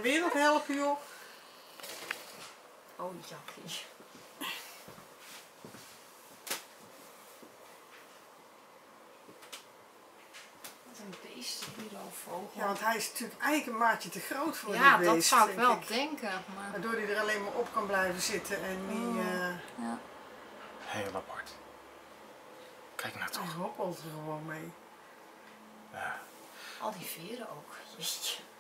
weer nog helpen, joh? Oh, Jackie. Wat een beest, die roofvogel. Ja, want hij is natuurlijk eigenlijk een maatje te groot voor ja, dit beest. dat zou ik denk wel denken. Maar... Waardoor hij er alleen maar op kan blijven zitten en niet... Ja. Heel apart. Kijk nou Hij toch. hoppelt er gewoon mee. Ja. Al die veren ook. Jeetje.